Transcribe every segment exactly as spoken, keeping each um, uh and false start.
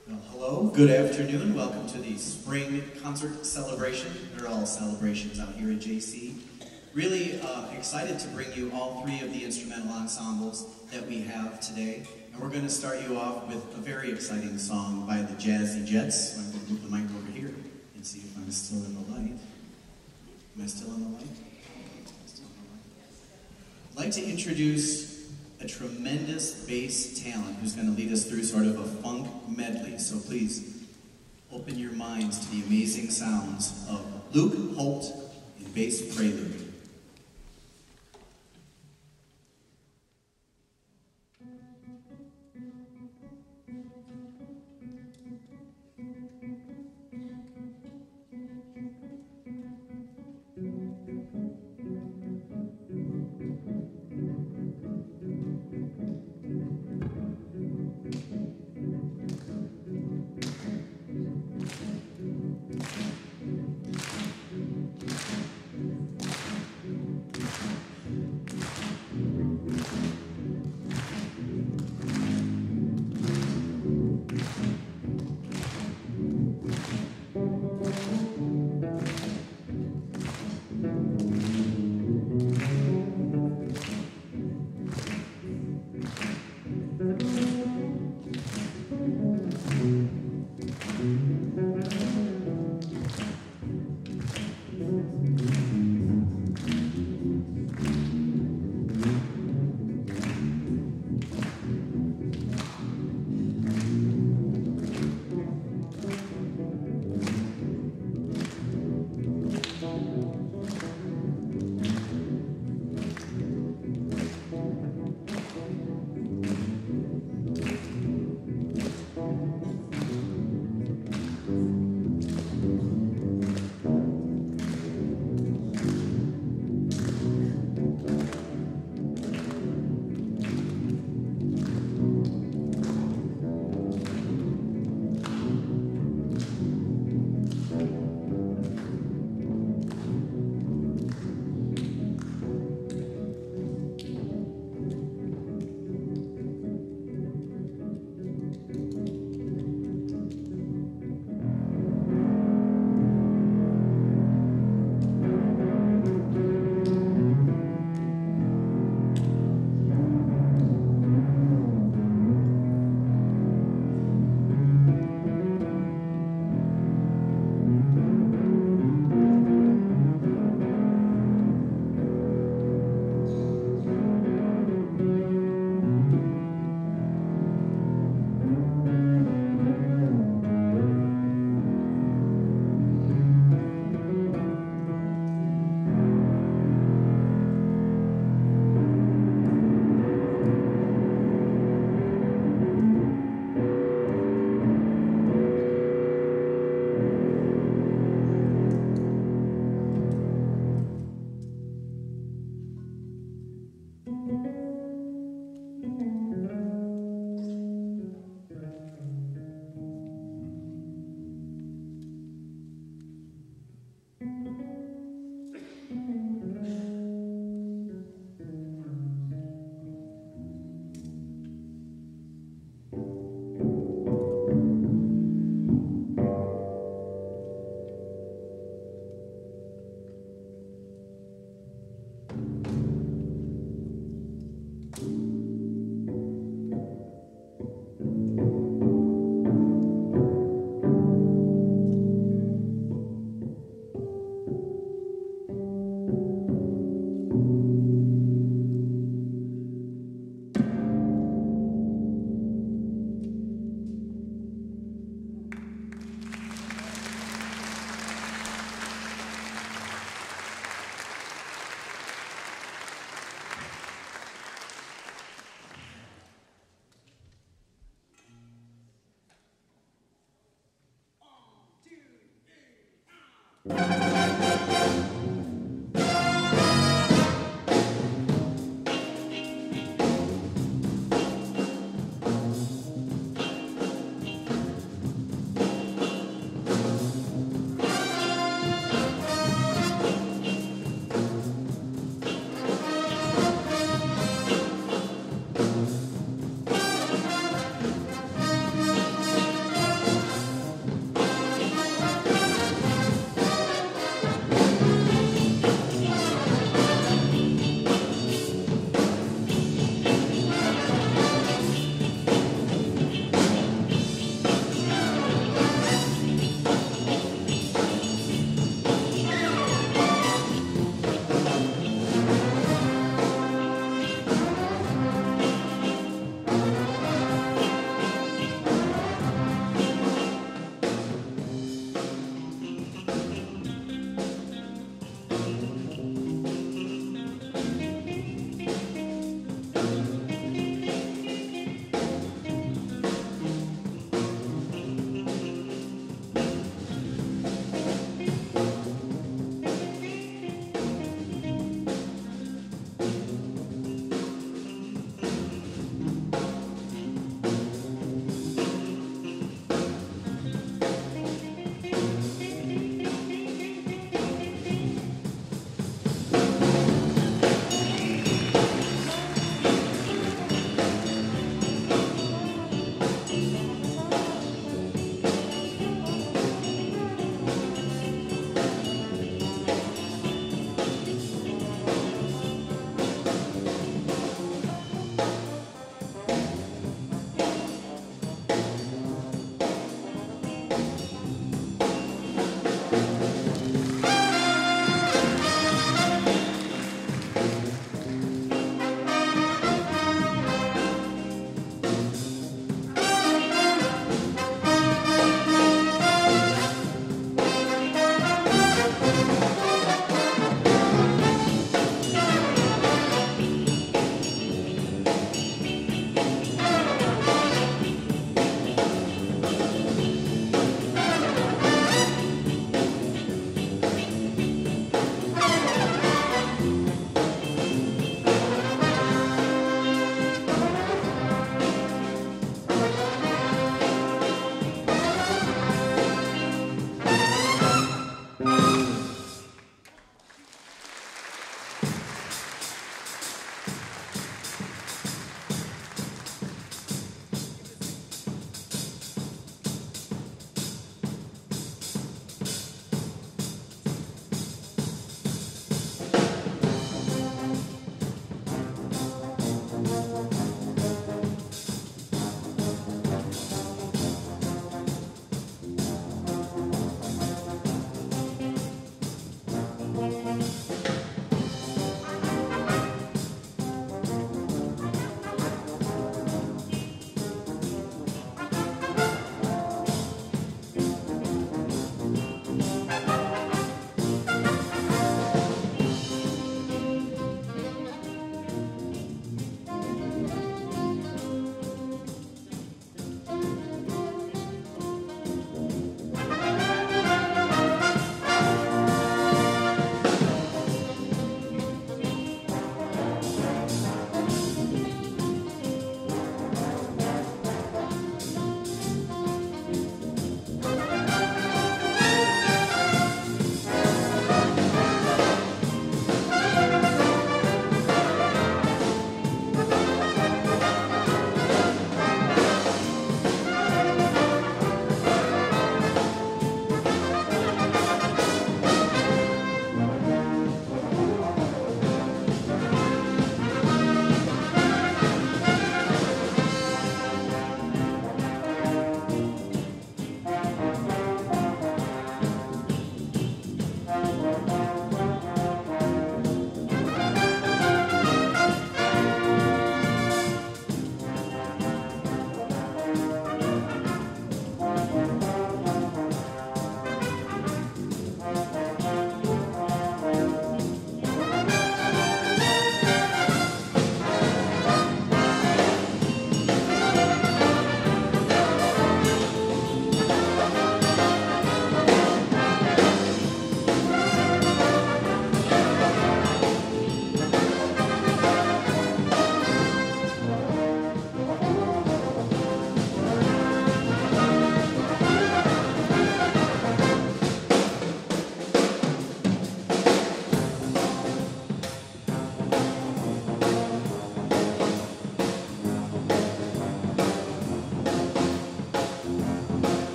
Well, hello, good afternoon. Welcome to the spring concert celebration. They're all celebrations out here at J C. Really uh, excited to bring you all three of the instrumental ensembles that we have today. And we're going to start you off with a very exciting song by the Jazzy Jets. So I'm going to move the mic over here and see if I'm still in the light. Am I still in the light? Still in the light? I'd like to introduce a tremendous bass talent who's going to lead us through sort of a funk medley. So please open your minds to the amazing sounds of Luke Holt in Bass Prelude.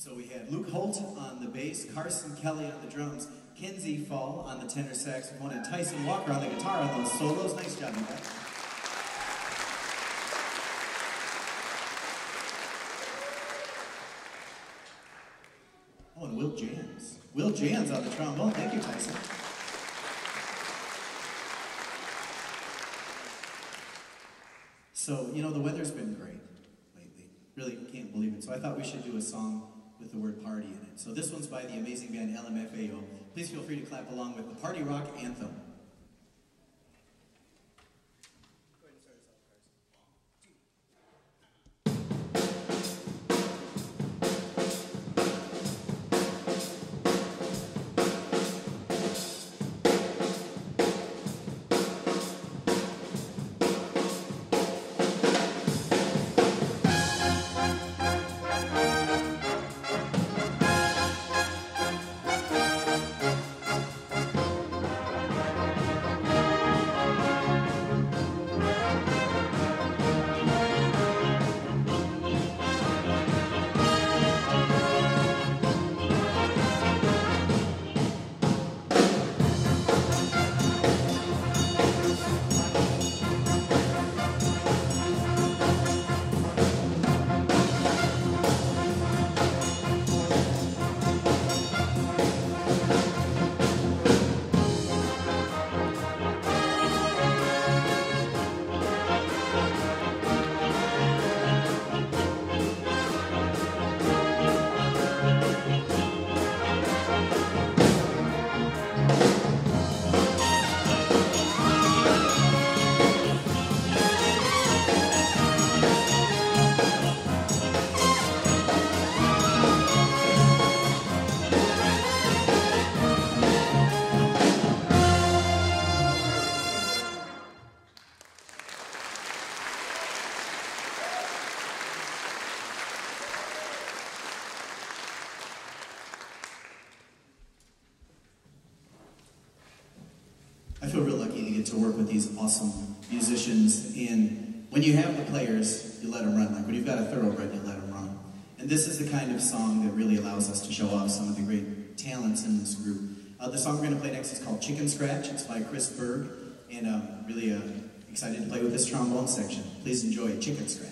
So we had Luke Holt on the bass, Carson Kelly on the drums, Kinsey Fall on the tenor saxophone, and Tyson Walker on the guitar on those solos. Nice job, you guys. Oh, and Will Jans. Will Jans on the trombone. Thank you, Tyson. So, you know, the weather's been great lately. Really can't believe it. So I thought we should do a song with the word party in it. So this one's by the amazing band L M F A O. Please feel free to clap along with the Party Rock Anthem. I feel real lucky to get to work with these awesome musicians, and when you have the players, you let them run. Like when you've got a thoroughbred, you let them run. And this is the kind of song that really allows us to show off some of the great talents in this group. Uh, the song we're going to play next is called Chicken Scratch. It's by Chris Berg, and I'm uh, really uh, excited to play with this trombone section. Please enjoy Chicken Scratch.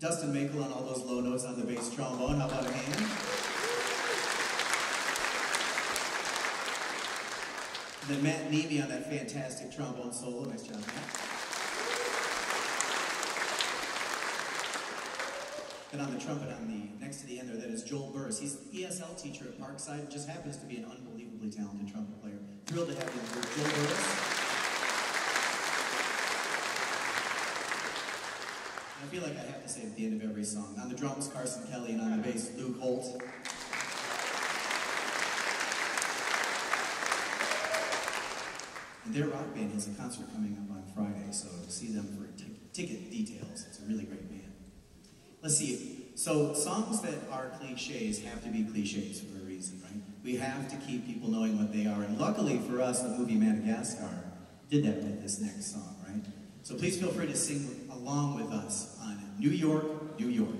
Dustin Makel on all those low notes on the bass trombone. How about a hand? And then Matt Neve on that fantastic trombone solo. Nice job, Matt. And on the trumpet on the next to the end there, that is Joel Burris. He's the E S L teacher at Parkside. Just happens to be an unbelievably talented trumpet player. Thrilled to have him here, Joel Burris. I feel like I have to say at the end of every song. On the drums, Carson Kelly, and on the bass, Luke Holt. And their rock band has a concert coming up on Friday, so to see them for t ticket details, it's a really great band. Let's see. So songs that are cliches have to be cliches for a reason, right? We have to keep people knowing what they are. And luckily for us, the movie Madagascar did that with this next song, right? So please feel free to sing along with us on New York, New York.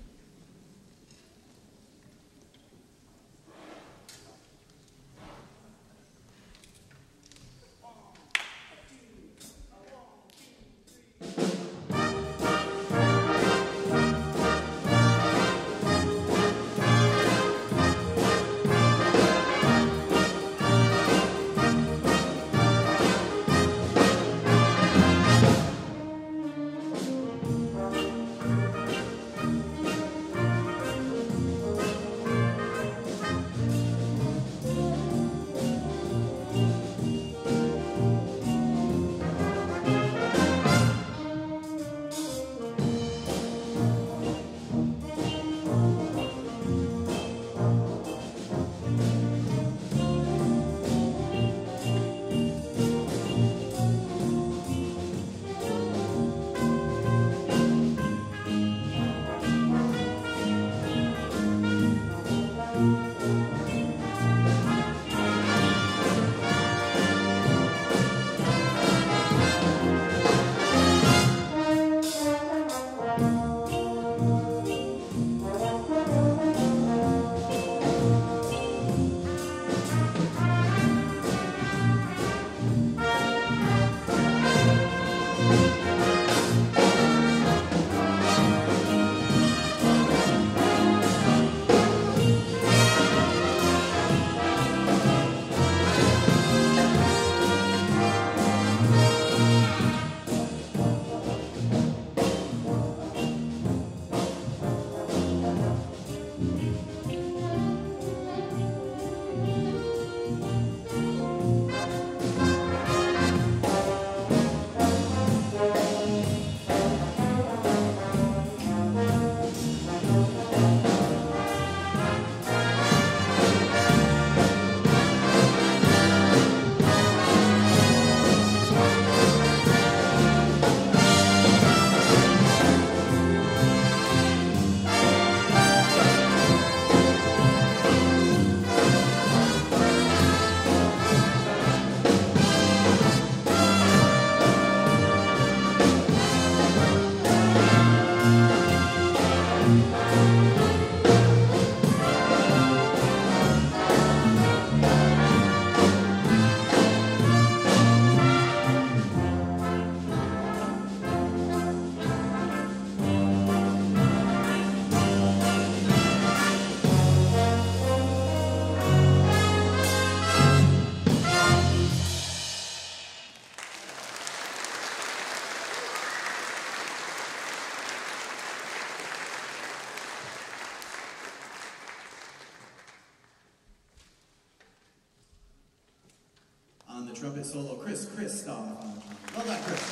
Trumpet solo, Chris Christoph on the trumpet. Well done, Chris.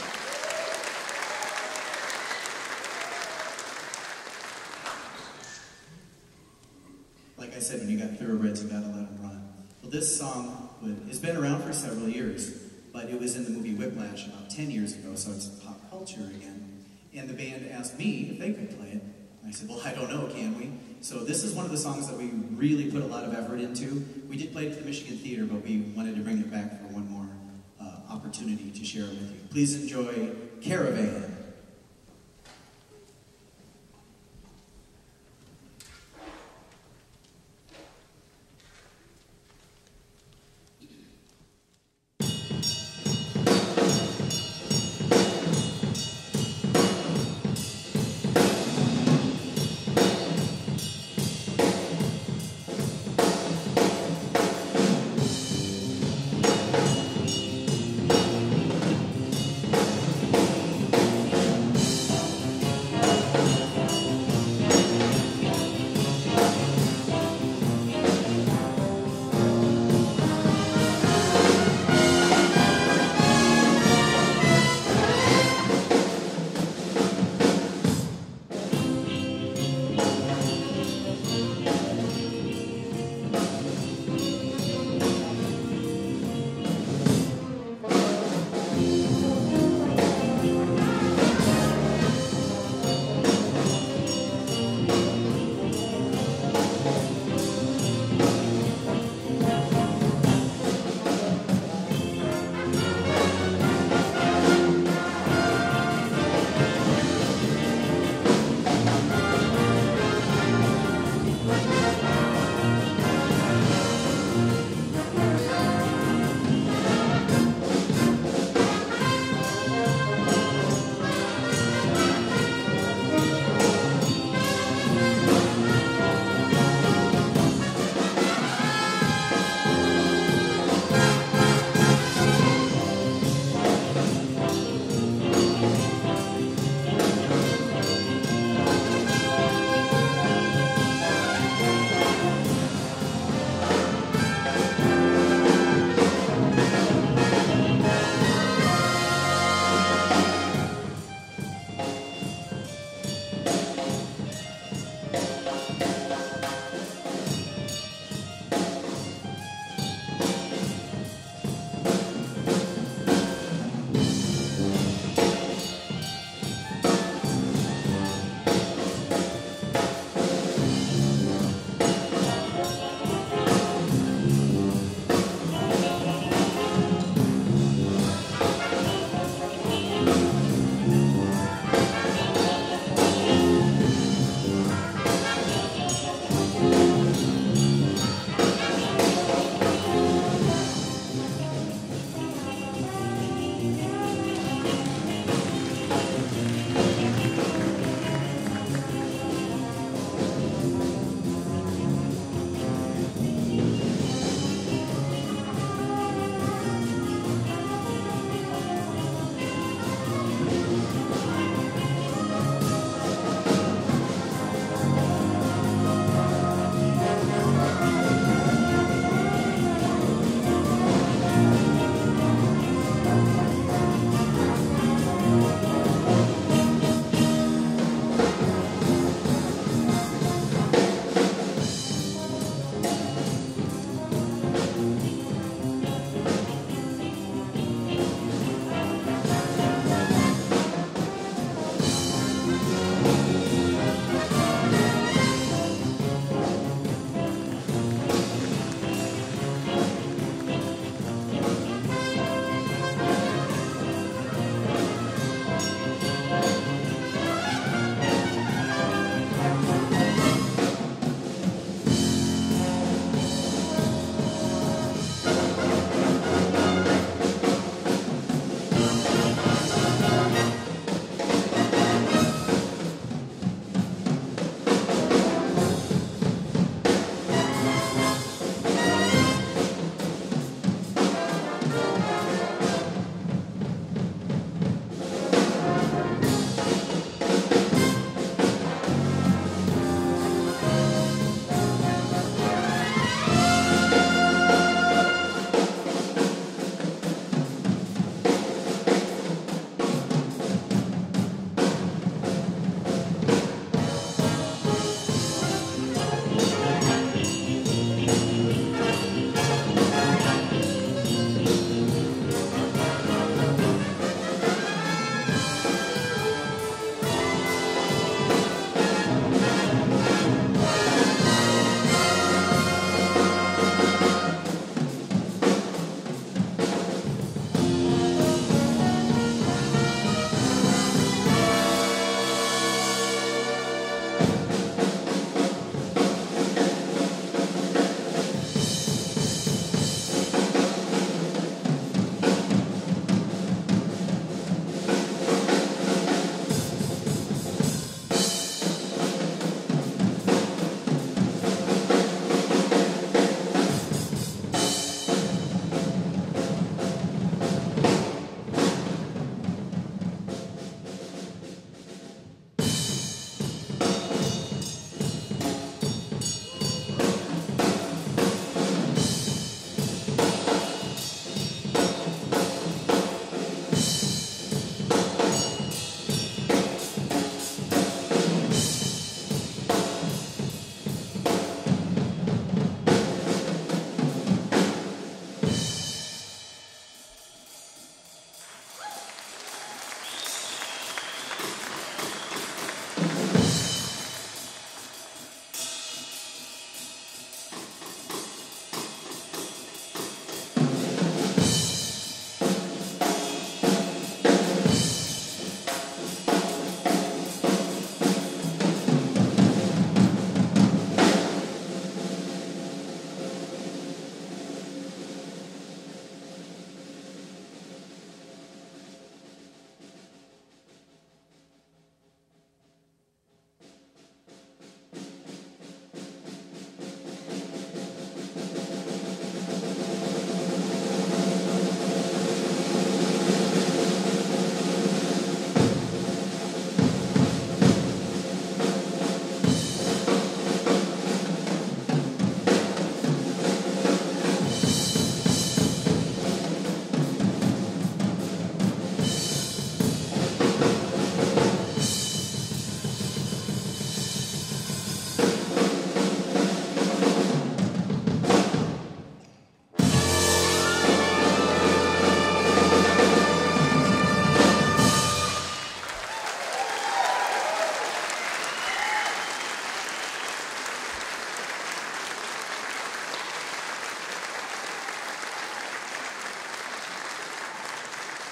Like I said, when you got thoroughbreds, you gotta let them run. Well, this song has been around for several years, but it was in the movie Whiplash about ten years ago, so it's pop culture again. And the band asked me if they could play it. And I said, well, I don't know, can we? So this is one of the songs that we really put a lot of effort into. We did play it at the Michigan Theater, but we wanted to bring it back for one more uh, opportunity to share it with you. Please enjoy Caravan.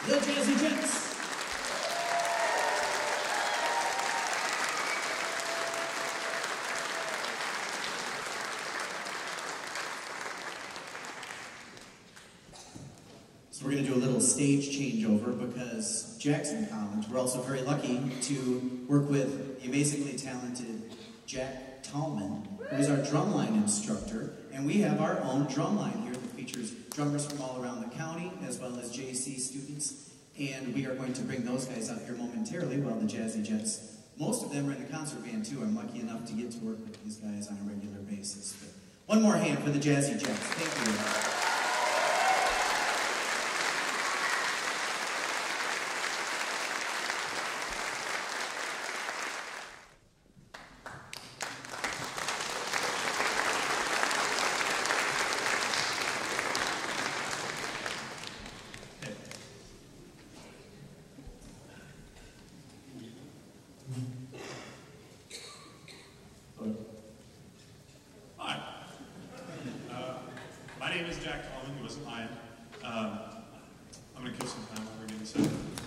the Jazzy Jets. So we're going to do a little stage changeover because Jackson College, we're also very lucky to work with the amazingly talented Jack Tallman, who is our drumline instructor, and we have our own drumline here that features drummers from all around the county as well as J C students, and we are going to bring those guys out here momentarily while the Jazzy Jets, most of them are in the concert band too. I'm lucky enough to get to work with these guys on a regular basis. But one more hand for the Jazzy Jets. Thank you. Hi. Uh, my name is Jack Tallman. He wasn't lying. Um, I'm going to kill some time while we're getting set.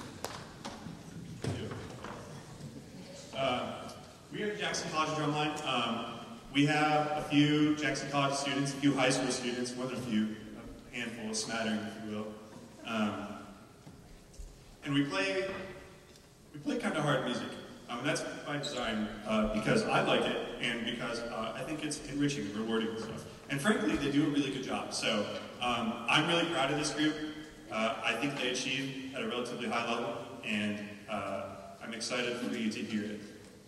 Uh, we are at Jackson College Drumline. Um, we have a few Jackson College students, a few high school students, more than a few, a handful, a smattering, if you will. Um, and we play, we play kind of hard music. Um, that's by design, uh, because I like it, and because uh, I think it's enriching and rewarding and stuff. And frankly, they do a really good job. So um, I'm really proud of this group. Uh, I think they achieve at a relatively high level, and uh, I'm excited for you to hear it.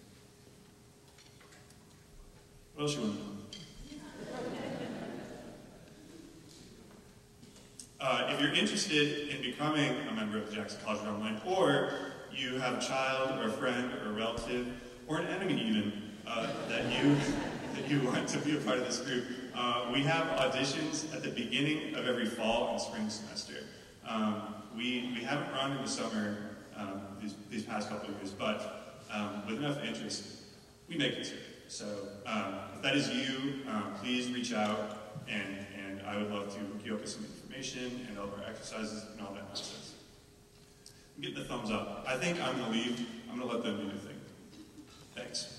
What else you want to know? Uh, if you're interested in becoming a member of the Jackson College Drumline, or you have a child or a friend or a relative or an enemy even uh, that you that you want to be a part of this group, uh, we have auditions at the beginning of every fall and spring semester. Um, we we haven't run in the summer um, these these past couple of years, but um, with enough interest, we may consider it. So um, if that is you, um, please reach out, and and I would love to hook you up with some information and all of our exercises and all that nonsense. Get the thumbs up. I think I'm going to leave. I'm going to let them do their thing. Thanks.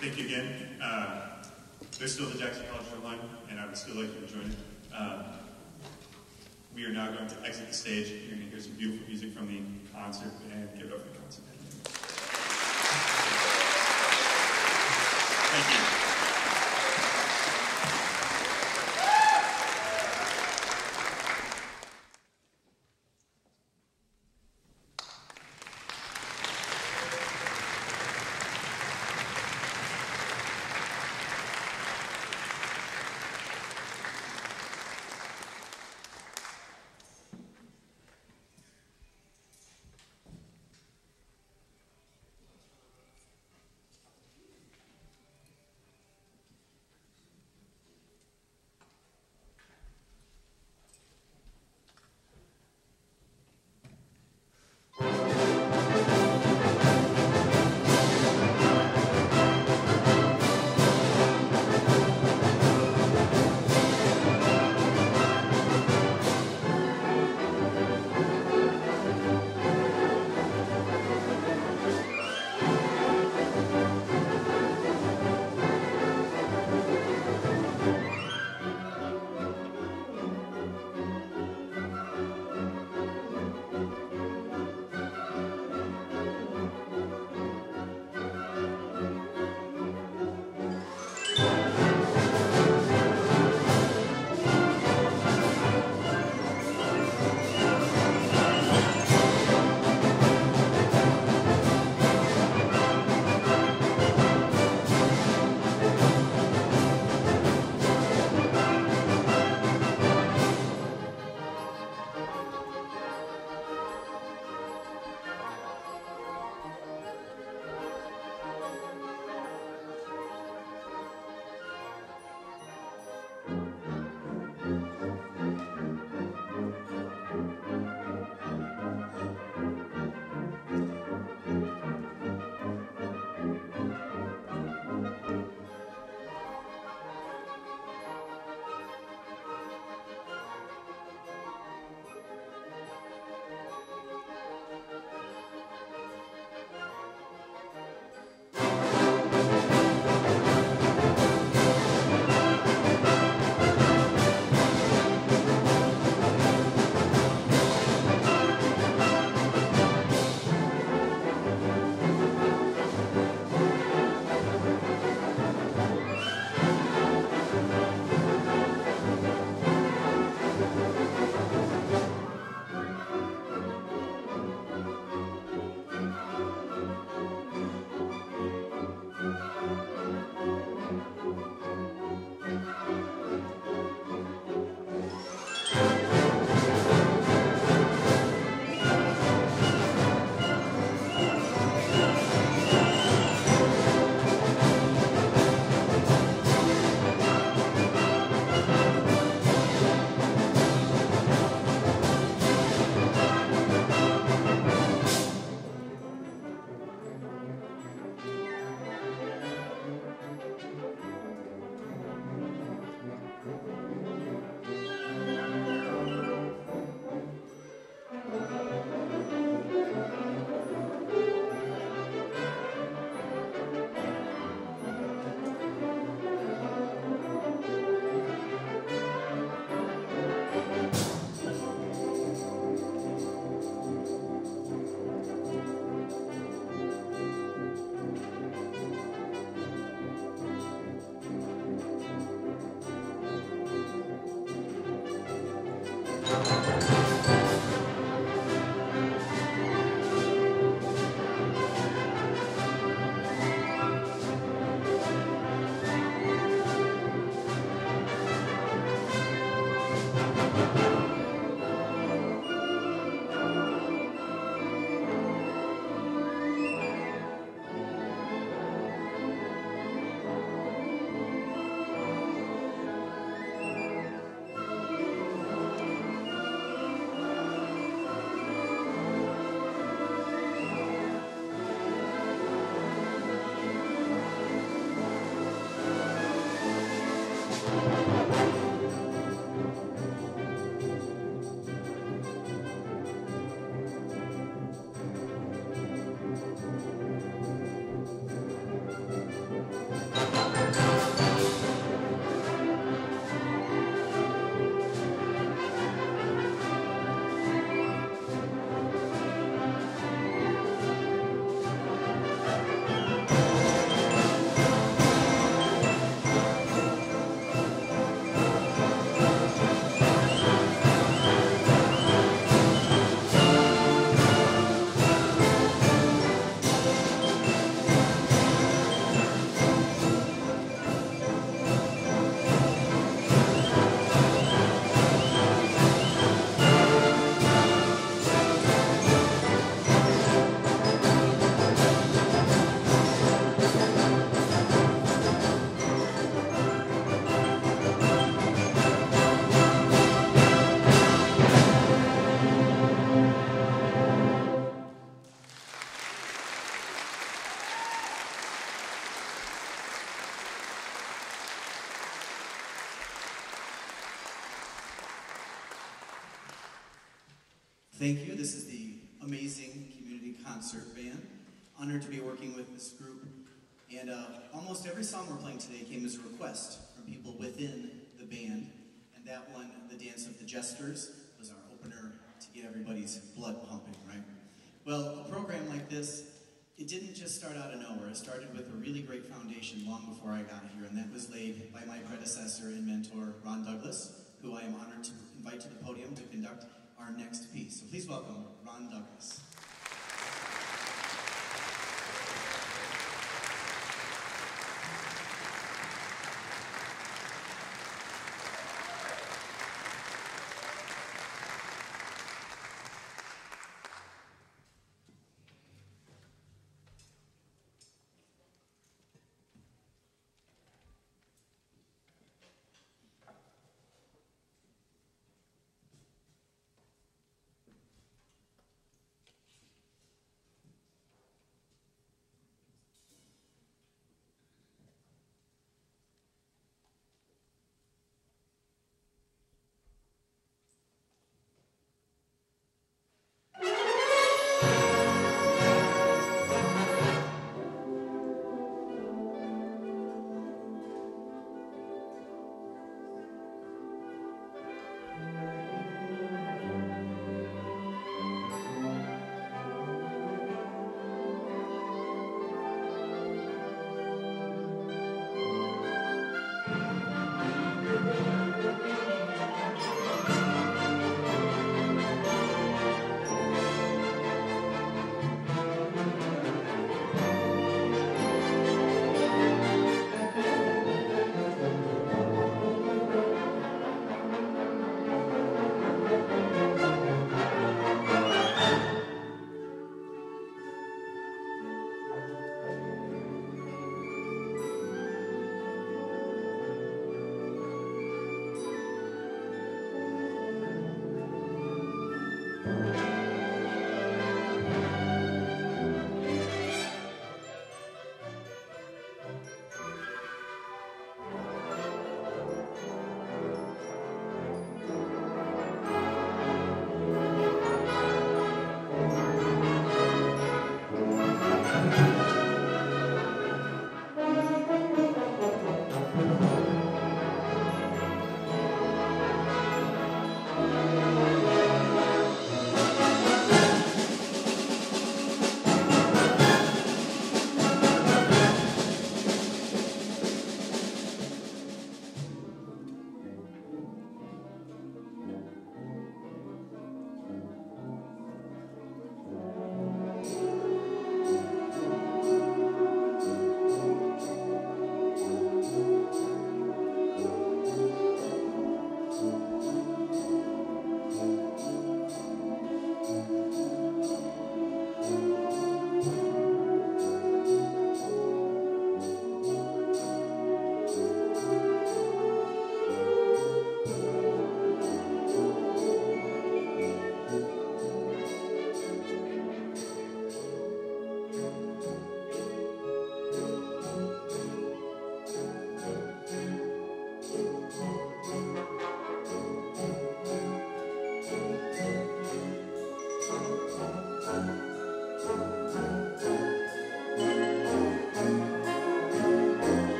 thank you again. Uh, there's still the Jackson College Drumline, and I would still like you to join it. Um, we are now going to exit the stage. You're going to hear some beautiful music from the concert, and give it up for the concert. Thank you. Thank you. This is the amazing community concert band. Honored to be working with this group. And uh, almost every song we're playing today came as a request from people within the band. And that one, The Dance of the Jesters, was our opener to get everybody's blood pumping, right? Well, a program like this, it didn't just start out of nowhere. It started with a really great foundation long before I got here, and that was laid by my predecessor and mentor, Ron Douglas, who I am honored to invite to the podium to conduct our next piece. So please welcome Ron Douglas.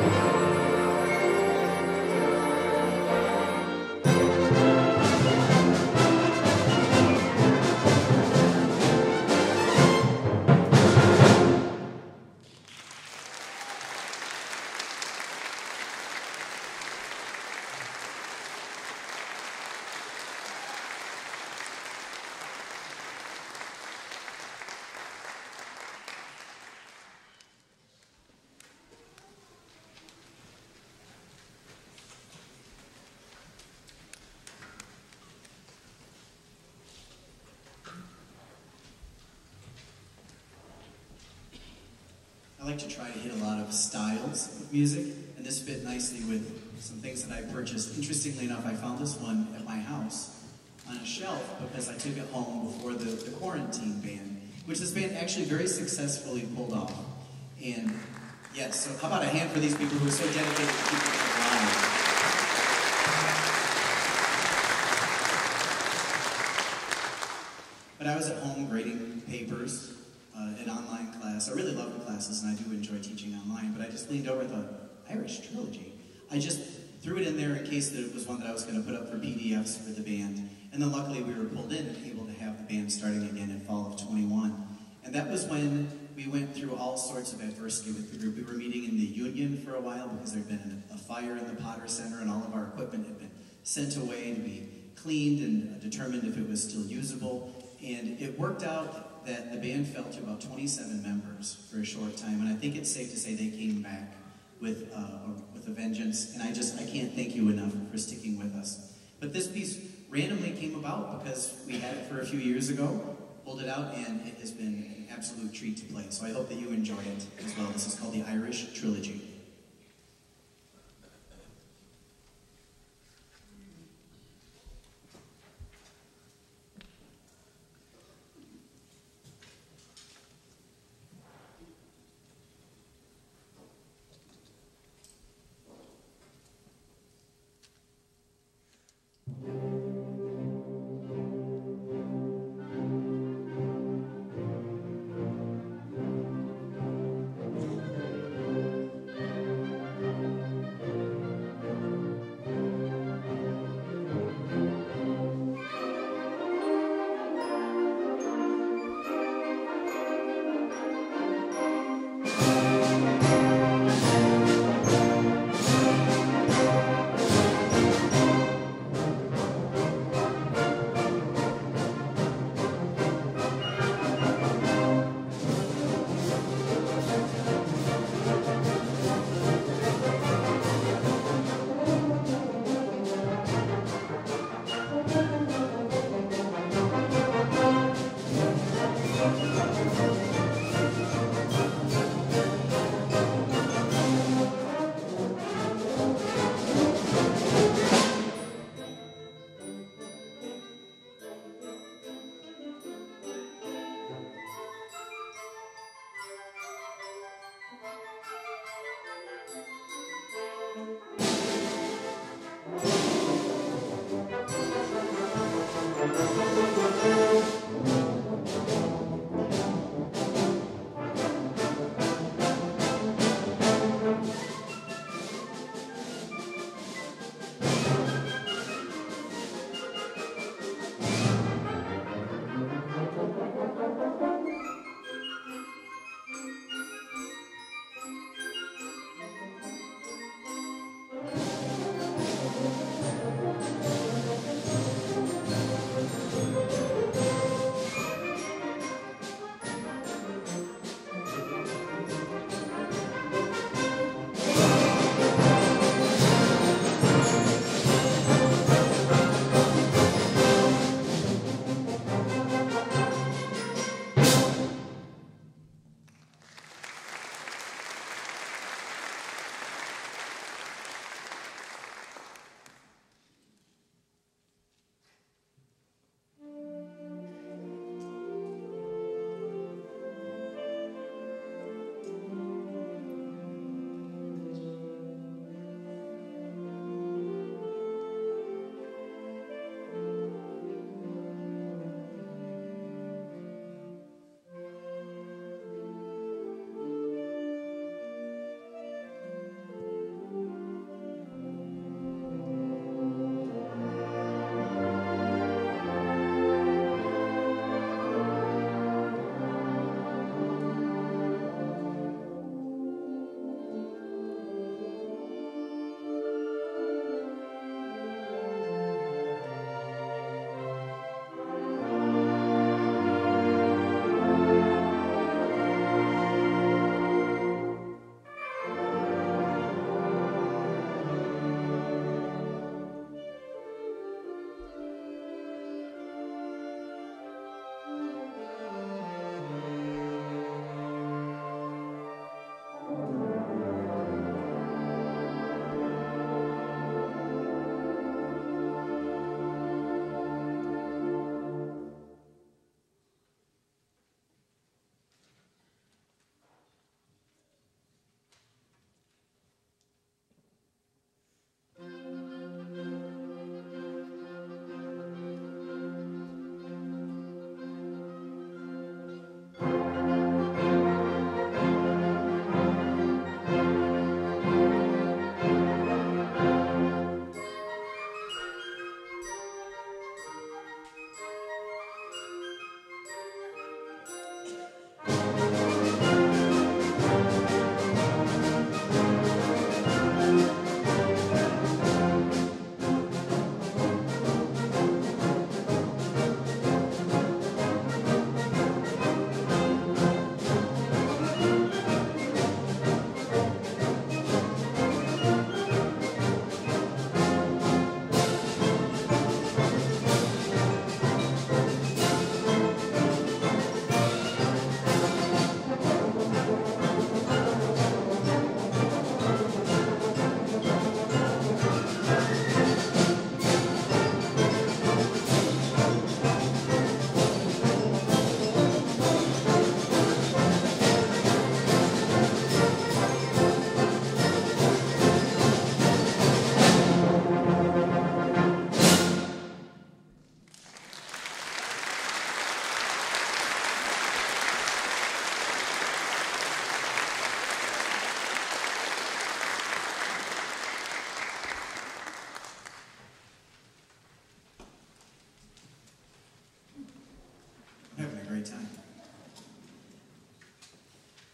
I like to try to hit a lot of styles of music, and this fit nicely with some things that I purchased. Interestingly enough, I found this one at my house on a shelf because I took it home before the, the Quarantine Band, which this band actually very successfully pulled off. And yes, so how about a hand for these people who are so dedicated to keeping it alive? But I was at home grading papers uh, in online class. I really love the classes, and I do enjoy teaching online, but I just leaned over and thought, Irish Trilogy. I just threw it in there in case that it was one that I was going to put up for P D Fs for the band. And then luckily we were pulled in and able to have the band starting again in fall of twenty-one. And that was when we went through all sorts of adversity with the group. We were meeting in the union for a while because there had been a fire in the Potter Center and all of our equipment had been sent away to be cleaned and determined if it was still usable. And it worked out that the band fell to about twenty-seven members for a short time. And I think it's safe to say they came back with, uh, with a vengeance. And I just, I can't thank you enough for sticking with us. But this piece randomly came about because we had it for a few years ago, pulled it out, and it has been an absolute treat to play. So I hope that you enjoy it as well. This is called the Irish Trilogy.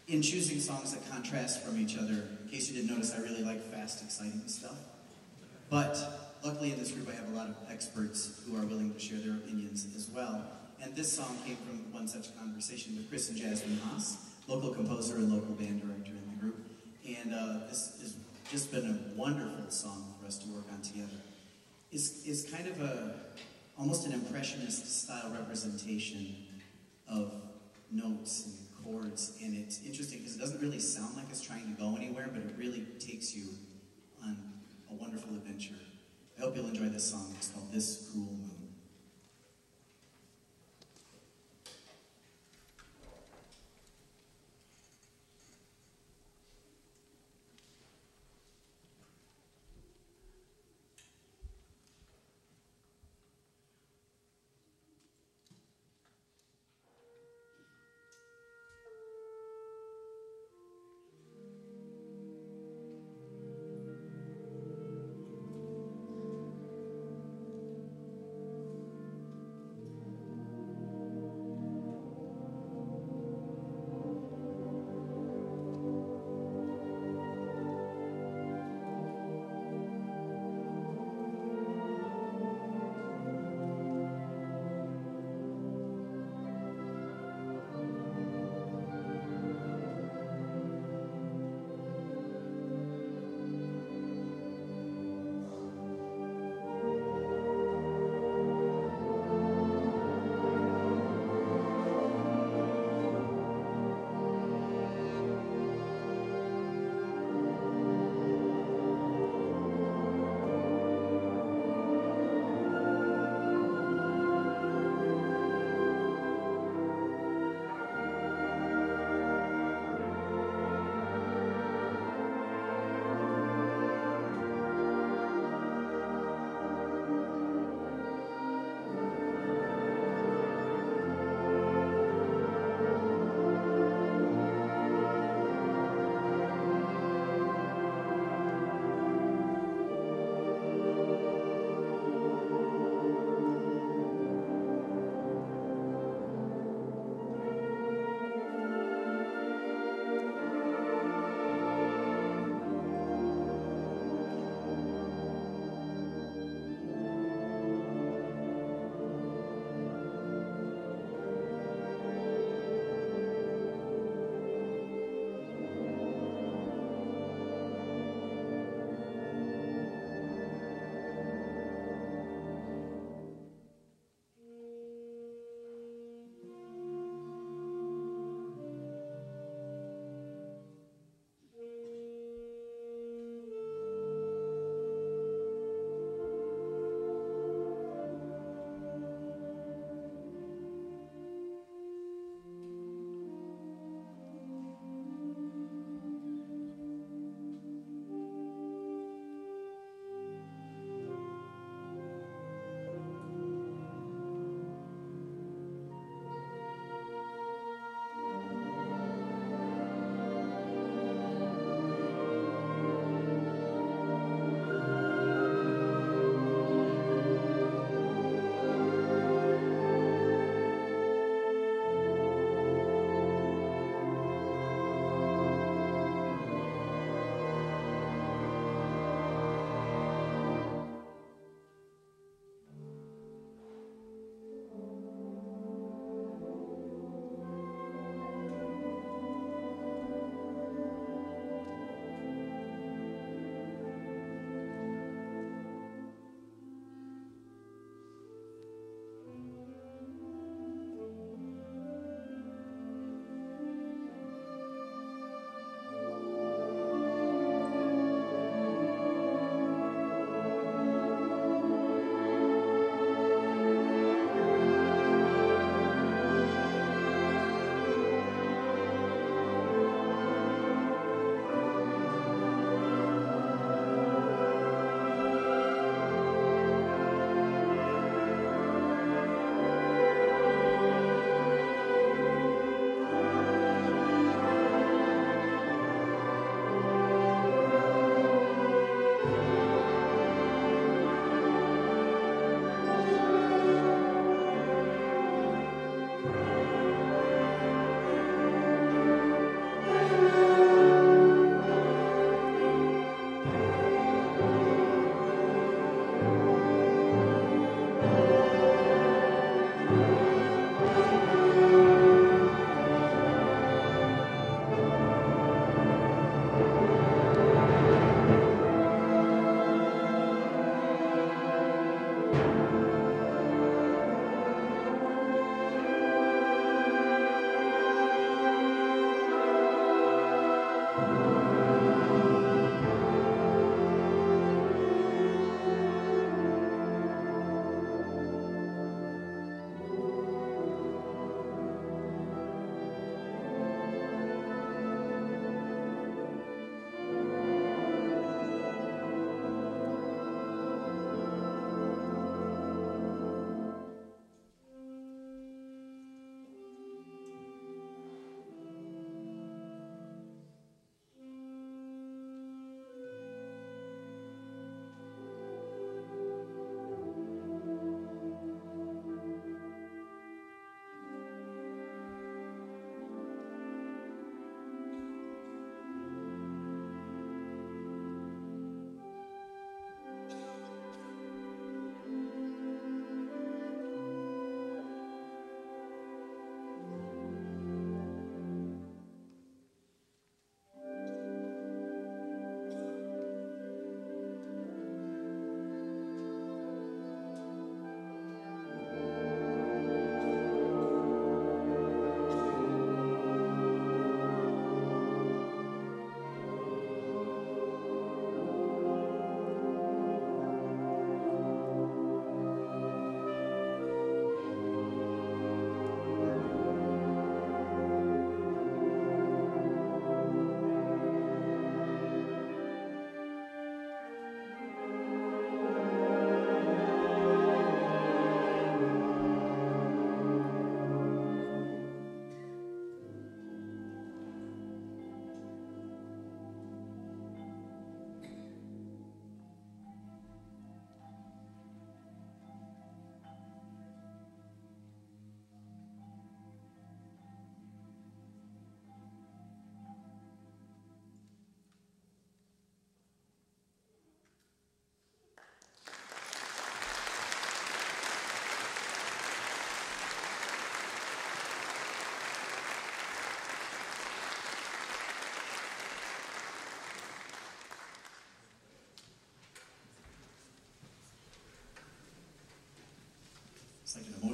in choosing songs that contrast from each other, in case you didn't notice, I really like fast, exciting stuff. But luckily in this group I have a lot of experts who are willing to share their opinions as well. And this song came from one such conversation with Chris and Jasmine Haas, local composer and local band director in the group. And uh, this has just been a wonderful song for us to work on together. It's, it's kind of a, almost an impressionist style representation of notes and chords, and it's interesting because it doesn't really sound like it's trying to go anywhere, but it really takes you on a wonderful adventure. I hope you'll enjoy this song. It's called This Cruel Moon.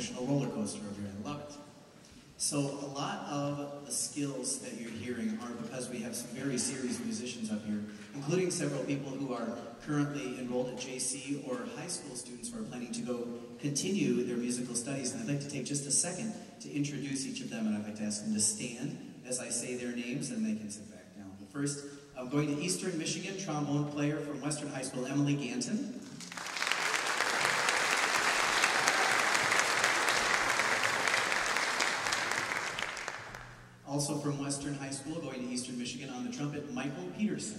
emotional roller coaster over here. I love it. So a lot of the skills that you're hearing are because we have some very serious musicians up here, including several people who are currently enrolled at J C or high school students who are planning to go continue their musical studies. And I'd like to take just a second to introduce each of them, and I'd like to ask them to stand as I say their names, and they can sit back down. But first, I'm going to Eastern Michigan, trombone player from Western High School, Emily Ganton. Also from Western High School, going to Eastern Michigan on the trumpet, Michael Peterson.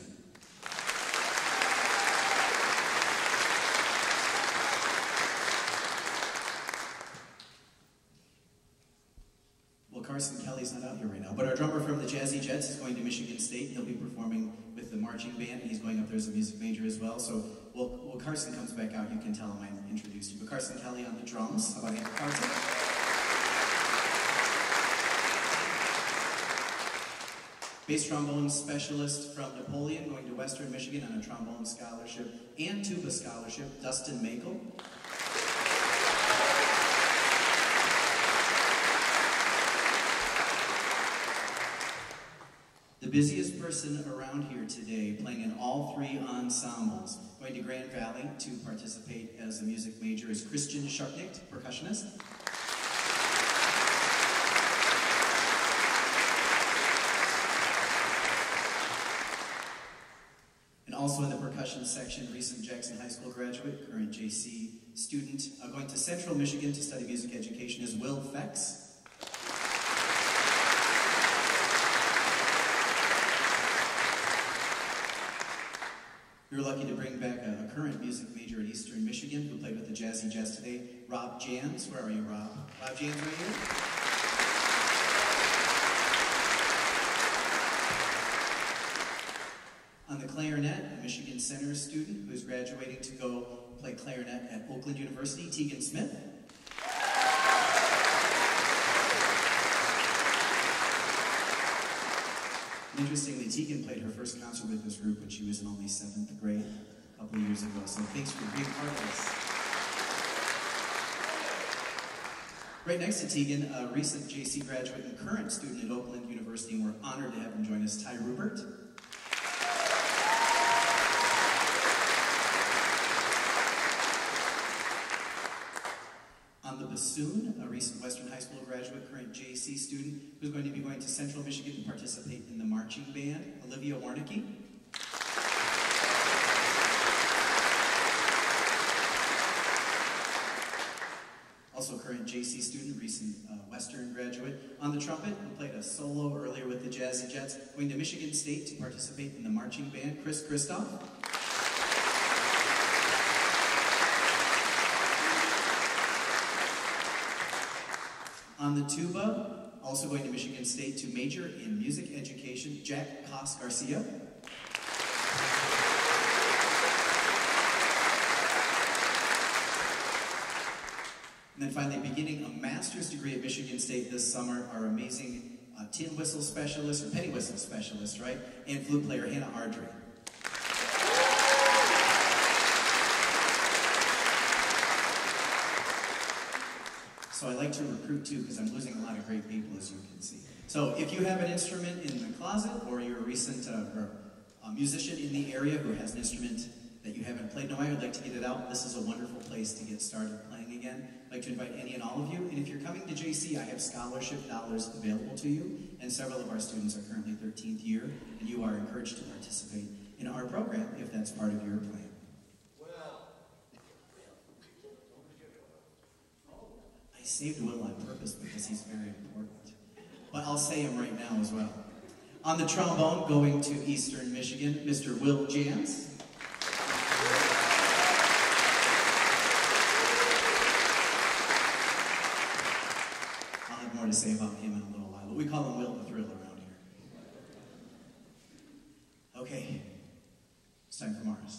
Well, Carson Kelly's not out here right now, but our drummer from the Jazzy Jets is going to Michigan State. He'll be performing with the marching band, and he's going up there as a music major as well. So well, when Carson comes back out, you can tell him I introduced you. But Carson Kelly on the drums. How about you, Carson? Bass trombone specialist from Napoleon, going to Western Michigan on a trombone scholarship and tuba scholarship, Dustin Makel. The busiest person around here today, playing in all three ensembles, going to Grand Valley to participate as a music major, is Christian Sharpnick, percussionist. Also in the percussion section, recent Jackson High School graduate, current J C student, uh, going to Central Michigan to study music education is Will Fex. We were lucky to bring back a, a current music major at Eastern Michigan who played with the Jazzy Jets today, Rob Jans. Where are you, Rob? Rob Jans right here. On the clarinet, a Michigan Center student who is graduating to go play clarinet at Oakland University, Tegan Smith. And interestingly, Tegan played her first concert with this group when she was in only seventh grade a couple years ago, so thanks for being part of this. Right next to Tegan, a recent J C graduate and current student at Oakland University, and we're honored to have him join us, Ty Rupert. On the bassoon, a recent Western High School graduate, current J C student, who's going to be going to Central Michigan to participate in the marching band, Olivia Warnicki. Also current J C student, recent uh, Western graduate. On the trumpet, who played a solo earlier with the Jazzy Jets, going to Michigan State to participate in the marching band, Chris Christoph. On the tuba, also going to Michigan State to major in music education, Jack Cos Garcia. And then finally, beginning a master's degree at Michigan State this summer, our amazing uh, tin whistle specialist, or penny whistle specialist, right? And flute player, Hannah Ardrey. So I like to recruit too, because I'm losing a lot of great people, as you can see. So if you have an instrument in the closet, or you're a recent uh, or a musician in the area who has an instrument that you haven't played in a while, I'd like to get it out. This is a wonderful place to get started playing again. I'd like to invite any and all of you. And if you're coming to J C, I have scholarship dollars available to you. And several of our students are currently thirteenth year, and you are encouraged to participate in our program if that's part of your plan. I saved Will on purpose because he's very important. But I'll say him right now as well. On the trombone, going to Eastern Michigan, Mister Will Jans. I'll have more to say about him in a little while, but we call him Will the Thrill around here. Okay, it's time for Mars.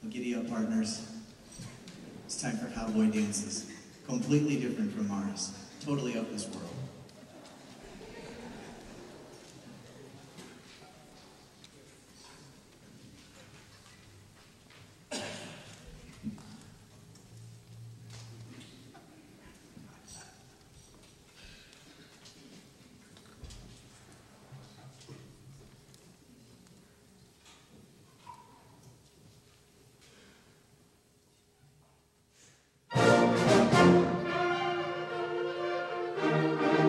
Well, giddy up, partners. It's time for cowboy dances. Completely different from ours. Totally of this world. Thank you.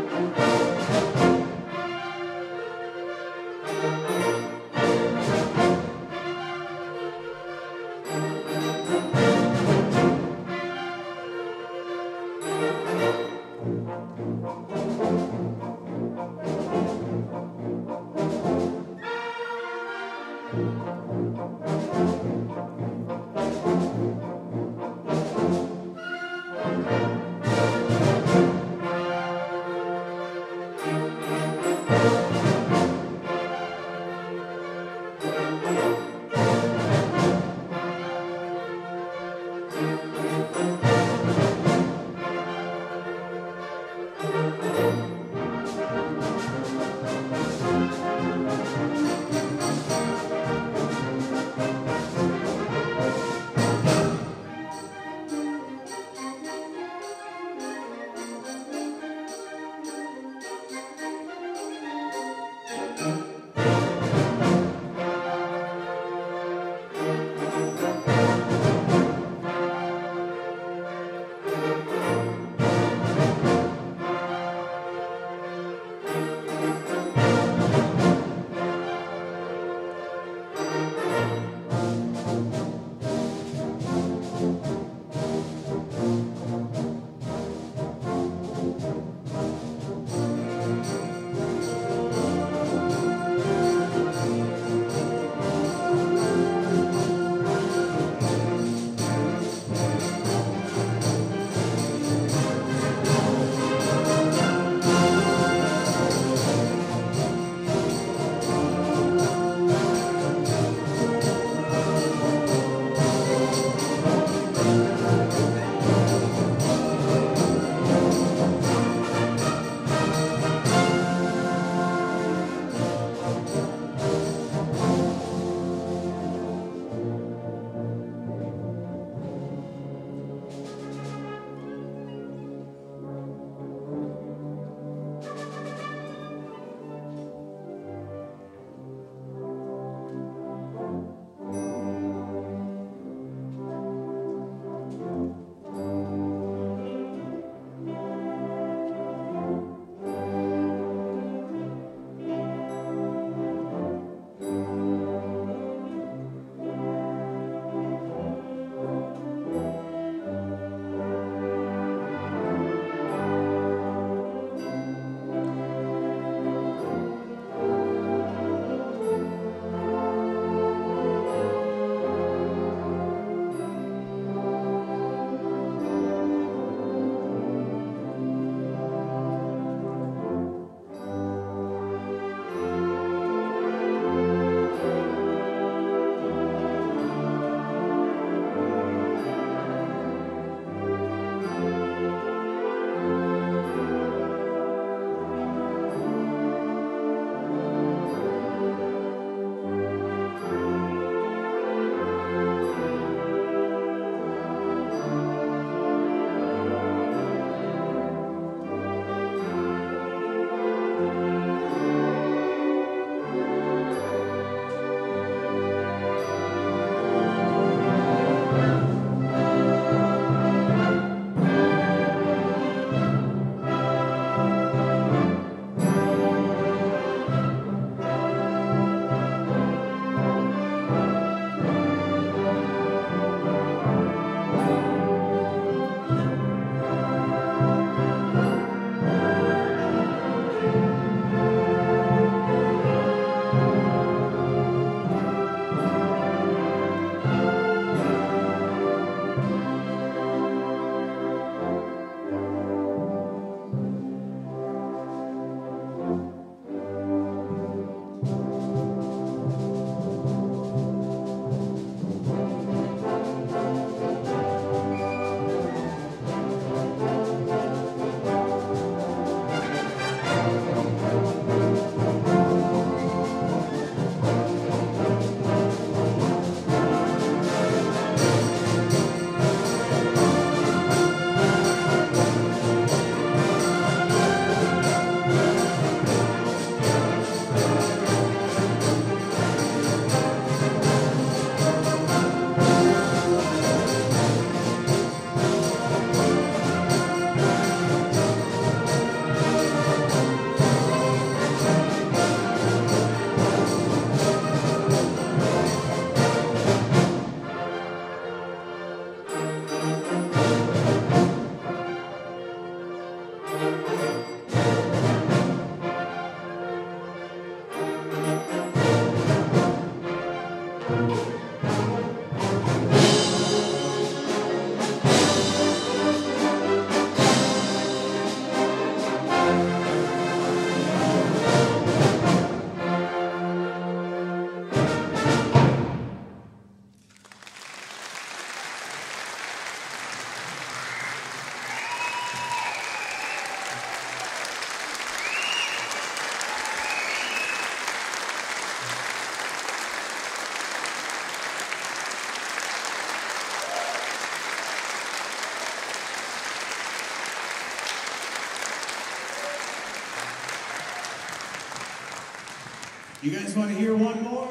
You guys want to hear one more?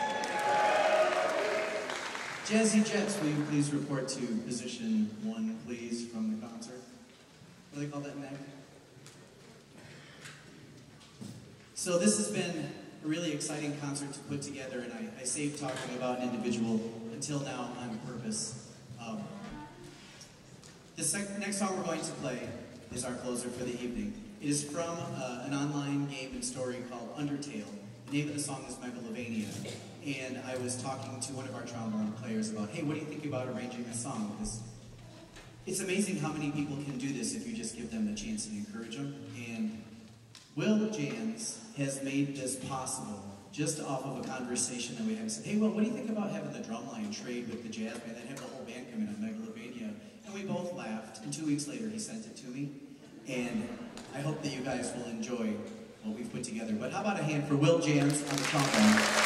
Jazzy Jets, will you please report to position one, please, from the concert? What do they call that, Meg? So this has been a really exciting concert to put together, and I, I saved talking about an individual until now on purpose. Um, the sec next song we're going to play is our closer for the evening. It is from uh, an online game and story called Undertale. The name of the song is Megalovania, and I was talking to one of our trombone players about, hey, what do you think about arranging a song? Because it's amazing how many people can do this if you just give them the chance and encourage them. And Will Jans has made this possible just off of a conversation that we had. He said, hey, well, what do you think about having the drum line trade with the jazz band, then have the whole band come in on Megalovania? And we both laughed, and two weeks later he sent it to me. And I hope that you guys will enjoy what we've put together. But how about a hand for Will Jans on the trombone?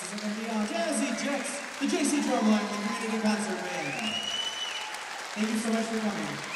This is going to be on Jazzy Jets, the J C Drumline, the Community Concert Band. Thank you so much for coming.